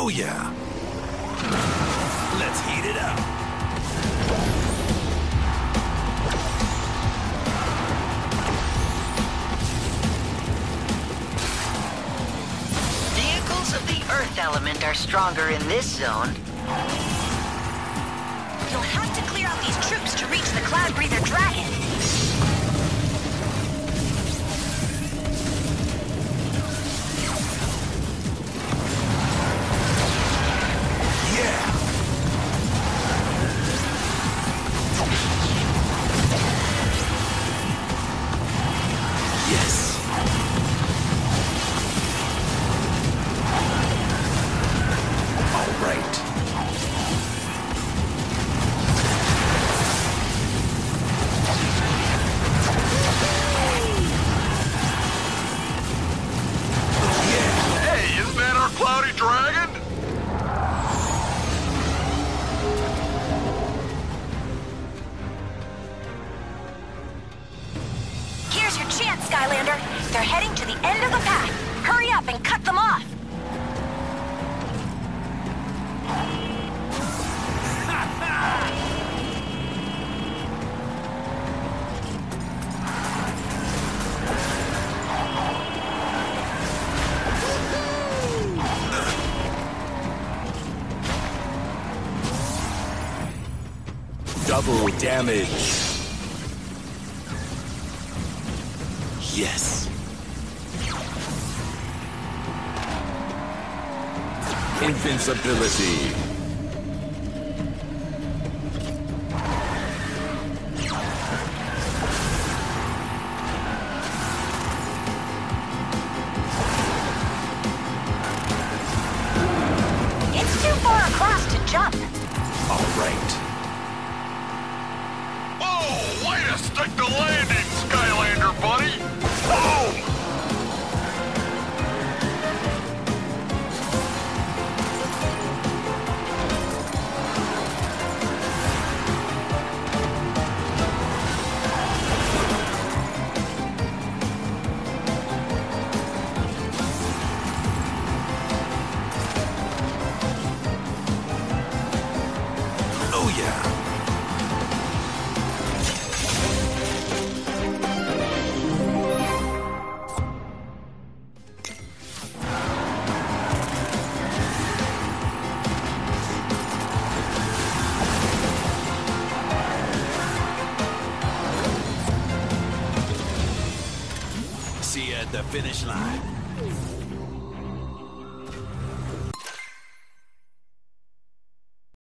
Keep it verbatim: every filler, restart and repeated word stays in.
Oh yeah. Let's heat it up. Vehicles of the Earth element are stronger in this zone. You'll have to clear out these troops to reach the Cloud Breather Dragon. Skylander. They're heading to the end of the path. Hurry up and cut them off. Double damage. Yes. Invincibility. It's too far across to jump. All right. Oh, way to stick the landing, Skylander, buddy! Boom! Oh yeah. See you at the finish line.